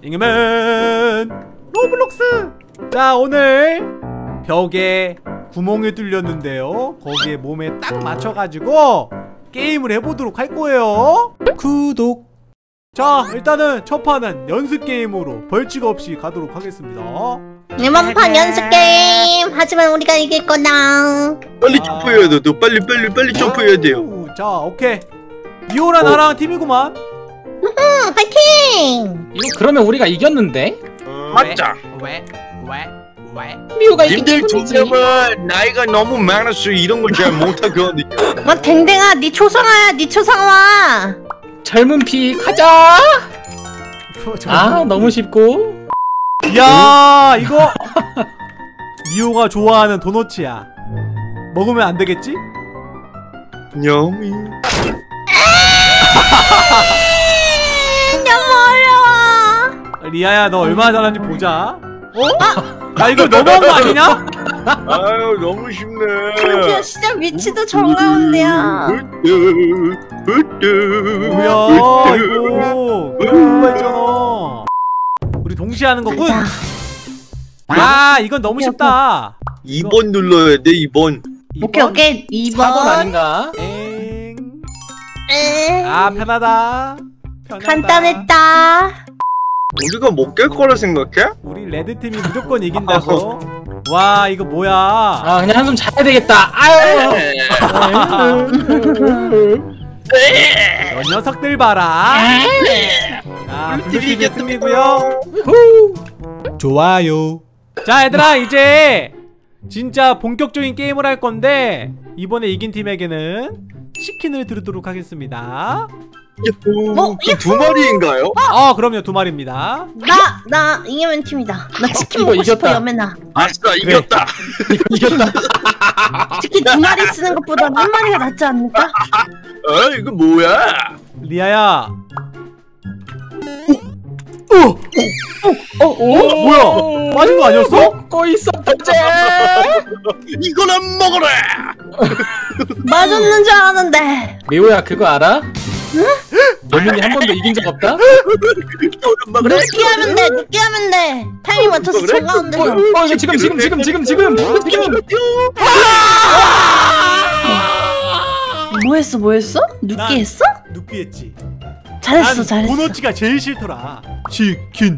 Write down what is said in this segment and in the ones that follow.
잉여맨 로블록스. 자, 오늘 벽에 구멍을 뚫렸는데요, 거기에 몸에 딱 맞춰가지고 게임을 해보도록 할 거예요. 구독. 자, 일단은 첫 판은 연습 게임으로 벌칙 없이 가도록 하겠습니다. 이번 판 연습 게임. 하지만 우리가 이길 거다. 빨리 점프해야 돼. 너 빨리 점프해야 돼요. 자, 오케이. 미호랑 나랑 팀이구만. 파이팅! 이거 그러면 우리가 이겼는데? 맞자. 왜? 미호가 님들 이긴 팀이지. 지금은 나이가 너무 많아서 이런 걸 잘 못하거든요. 뭐 댕댕아, 니 초상화야, 니 초상화. 젊은 피 가자. 아, 너무 쉽고. 야, 이거 미호가 좋아하는 도너츠야. 먹으면 안 되겠지? 냠이. 너무 어려워. 리아야, 너 얼마나 잘하는지 보자. 야, 이거 너무한 거 아니냐? 아유, 너무 쉽네. 심지어 시작 위치도 정가운데야. 뭐야 이거 공부했잖아. 우리 동시에 하는 거군. 가자. 아, 이건 너무 쉽다. 2번 눌러야 돼. 2번. 오케이 2번 4번 아닌가? 엥. 아, 편하다. 간단했다. 우리가 못 깰 거라 생각해? 우리 레드팀이 무조건 이긴다고. 와, 이거 뭐야. 아, 그냥 한숨 자야 되겠다. 아유. 너 녀석들 봐라. 자, 블루팀이 승리고요. 좋아요. 자, 얘들아, 이제 진짜 본격적인 게임을 할 건데, 이번에 이긴 팀에게는 치킨을 드리도록 하겠습니다. 뭐? 두 마리인가요? 아, 그럼요, 2마리입니다. 나 잉여맨 팀이다. 나 치킨 이거 먹고 싶어, 이겼다. 여맨아. 아싸, 이겼다. 이겼다. 치킨 2마리 쓰는 것보다 1마리가 낫지 않을까? 이거 뭐야? 리아야. 뭐야? 빠진 거 아니었어? 먹고 있었지. 이걸 안 먹어라. 맞았는 줄 알았는데. 미호야, 그거 알아? 너민이 한 번도 이긴 적 없다? 늦게 하면 돼. 타이밍 맞춰서 정가운데서. 이거 지금. 뭐 했어? 늦게 했어? 눕기 했지. 잘했어. 도너츠가 제일 싫더라. 치킨.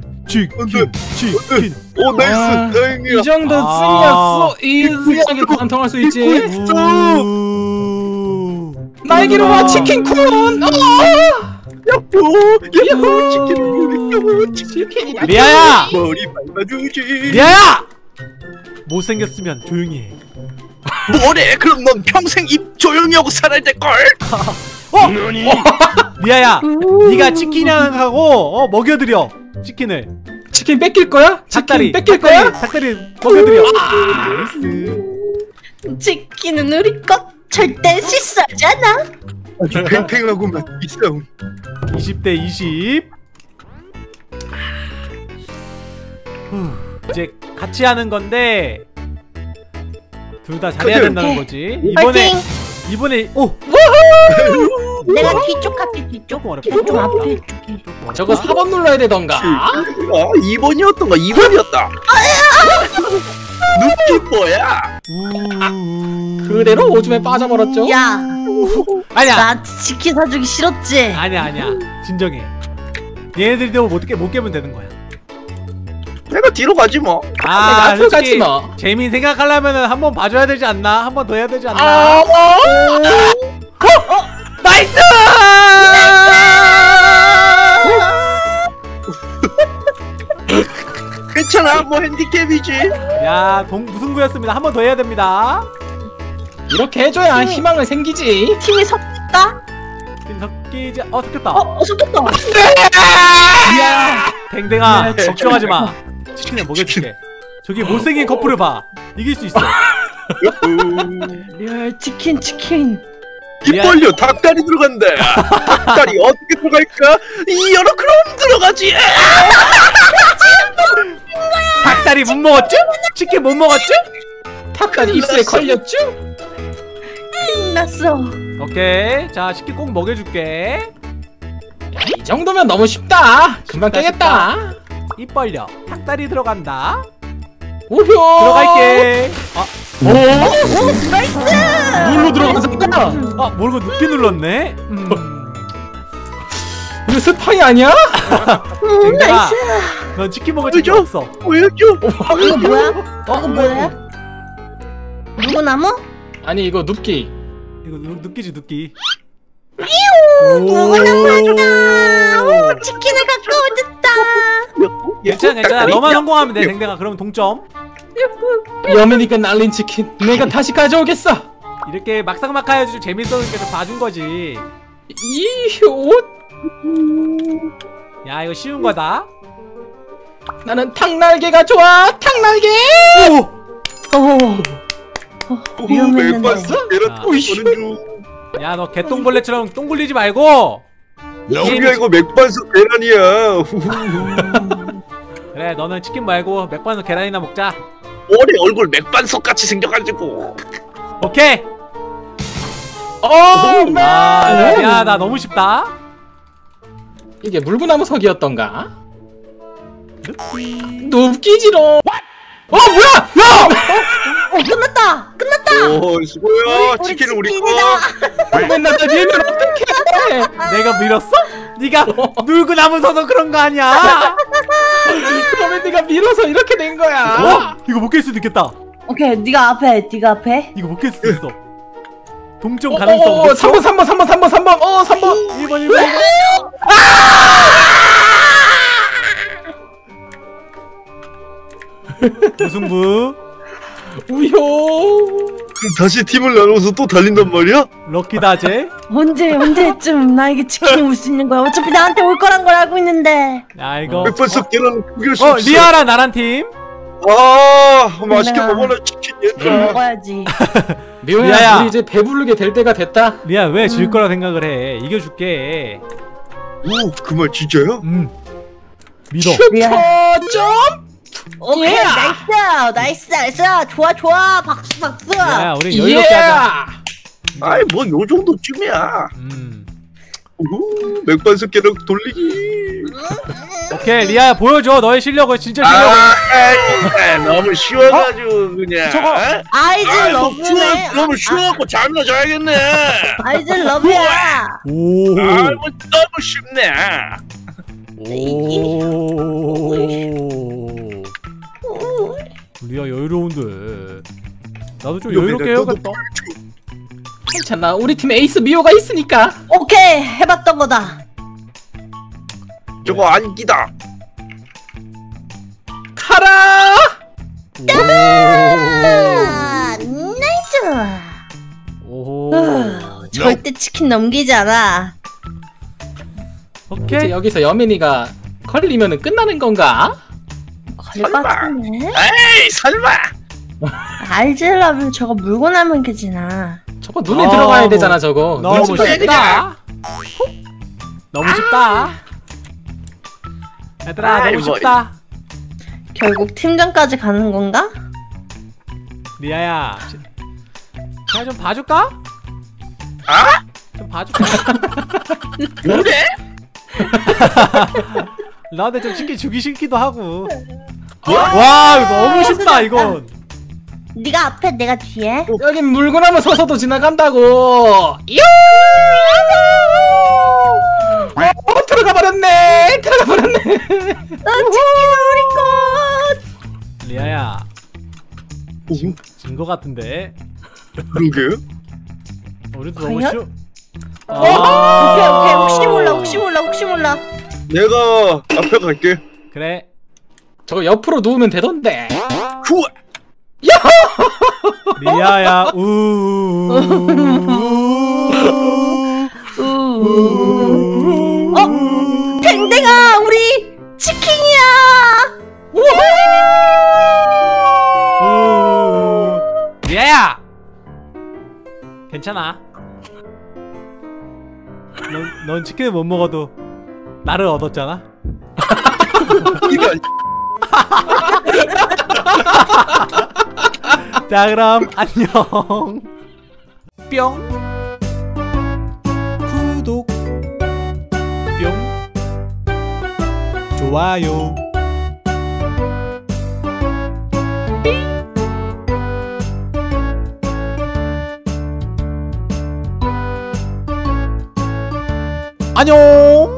오, 나이스. 다행이야. 이 정도 승이었어. 이지하게 관통할 수 있지. 날개로 와, 치킨쿤. 야호, 치킨. 리아야! 머리 밟아주지. 리아야! 못생겼으면 조용히 해. 뭐래? 그럼 넌 평생 입 조용히 하고 살아야 될걸? 리아야, 네가 치킨 하고 먹여드려. 치킨을. 치킨 뺏길 거야? 닭다리 뺏길 거야? 닭다리 먹여드려. 나이스. 치킨은 우리 것. 절대 실수하잖아. 아주 팽팽하고만 이 싸움. 20대 20. 이제 같이 하는 건데 둘 다 잘해야 된다는 거지. 이번에 내가 뒤쪽 할게. 뒤쪽. 좀 앞에 줄게. 저거 4번 눌러야 되던가. 2번이었던가? 2번이었다. 눕기 뭐야? 그대로 오줌에 빠져버렸죠. 야, 아니야. 나 치킨 사주기 싫었지? 아니야. 진정해. 얘네들도 못 깨면 되는 거야. 내가 뒤로 가지 뭐. 아, 앞으로 가지 솔직히 뭐. 재미 생각하려면은 한번 봐줘야 되지 않나? 한 번 더 해야 되지 않나? 나이스! 괜찮아, 뭐 핸디캡이지. 야, 무승부였습니다. 한 번 더 해야 됩니다. 이렇게 해줘야 희망을 생기지. 팀이 섞일까? 팀 섞이지. 섞였다. 섞였다. 이야. 댕댕아, 야, 걱정하지 마. 치킨을 먹여줄게. 저기 못생긴 커플을 봐. 이길 수 있어. 리얼 치킨. 입 벌려. 닭다리 들어간다. 닭다리 어떻게 들어갈까? 열어. 그럼 들어가지. 닭다리 못 먹었죠? 치킨 못 먹었죠? 닭다리 입술에 걸렸죠? 났어. 오케이. 자, 치킨 꼭 먹여줄게. 이 정도면 너무 쉽다. 금방 깨겠다. 입 벌려. 닭다리 들어간다. 오효. 들어갈게. 오. 물로 들어가잖아. 모르고 늦게 눌렀네. 이거 스파이 아니야? 댕댕아, 넌 치킨 먹을 줄 없어. 보여줘. 이거 뭐야? 이거 뭐야? 누구 나무? 아니 이거 눕기. 이거 느끼지 느끼. 누구 나무야? 오, 치킨을 가까워졌다. 괜찮아. 너만 성공하면 돼, 댕댕아. 그러면 동점. 여민이가 날린 치킨 내가 다시 가져오겠어. 이렇게 막상막하여 좀 재밌었으니까 좀 봐준 거지. 이효. 야, 이거 쉬운 거다. 나는 닭날개가 좋아. 닭날개. 위험했는데. 맥반석 계란 보는 중. 야, 너 개똥벌레처럼 똥 굴리지 말고. 우리야 이거 맥반석 계란이야. 그래, 너는 치킨 말고 맥반석 계란이나 먹자. 머리 얼굴 맥반석 같이 생겨가지고. 오케이. 야, 나 너무 쉽다. 이게 물구나무 석이었던가? 눕기지롱. 뭐야? 야! 끝났다. 오 수고야. 치킨은 우리 거. 맨날 나 밀면 어떡해? 내가 밀었어? 네가 물구나무 서도 그런 거 아니야? 그러면 네가 밀어서 이렇게 된 거야. 이거 못 깰 수도 있겠다. 오케이, 네가 앞에. 이거 못 깰 수도 있어. 동점 가능성. 3번 3번 1번 1번. 무승부. 우효. 그럼 다시 팀을 나눠서 또 달린단 말이야? 럭키다제. 언제쯤 나에게 치킨이 올 수 있는 거야? 어차피 나한테 올 거란 걸 알고 있는데. 야, 이거. 맥반석 계란 포기할 수 없어. 리아랑 나란 팀. 맛있게 내가 먹어라 치킨 뭘 얘들아. 먹어야지. 미호야, 리아야. 우리 이제 배부르게 될 때가 됐다. 리아, 왜 질 거라 생각을 해? 이겨줄게. 오, 그 말 진짜야? 믿어. 점. 오케이, 예. 나이스. 좋아. 박수. 야, 우리 여유 있게 하자. 아이 뭐 요 정도쯤이야. 맥반석 계란 돌리기. 오케이, 리아야 보여줘. 너의 실력을 진짜 실력을. 너무 쉬워가지고 그냥. 저거. 아이즈 러브네. 너무 쉬워갖고 잠이나 자야겠네. 아이즈 러브야. 오. 뭐 너무 쉽네. 오. 리아 여유로운데. 나도 좀 여유롭게 해야겠다. 괜찮아. 우리 팀 에이스 미호가 있으니까. 오케이, 해봤던 거다. 저거 안기다. 가라. 나이스. 오. 절대 치킨 넘기지 않아. 오케이. 이제 여기서 여민이가 걸리면은 끝나는 건가? 걸릴 것 같은데? 에이 설마. 알즈 러브 저거 물고 나면 깨지나. 저거 눈에 들어가야 되잖아 저거. 너무 눈치 봐야 돼. 쉽다. 너무 쉽다. 얘들아, 너무 쉽다. 결국 팀전까지 가는 건가? 리아야, 내가 좀 봐줄까? 좀 봐줄까? 뭐래? 나한테 좀 쉽게 주기 싫기도 하고. 와, 이거 너무 쉽다 이건. 네가 앞에 내가 뒤에. 여긴 물구나무 서서도 지나간다고. 들어가 버렸네. 치킨은 우리 것. 리아야, 진 거 같은데. 그러게. 우리도 너무 과연? 쉬워. 오케이. 혹시 몰라. 내가 앞에 갈게. 그래. 저거 옆으로 누우면 되던데. 후아. 리아야, 댕댕아, 우리 치킨이야. 리아야, 괜찮아. 넌 치킨을 못 먹어도 나를 얻었잖아. 이런. 자, 그럼 안녕. 뿅. 구독. 뿅. 좋아요. 안녕.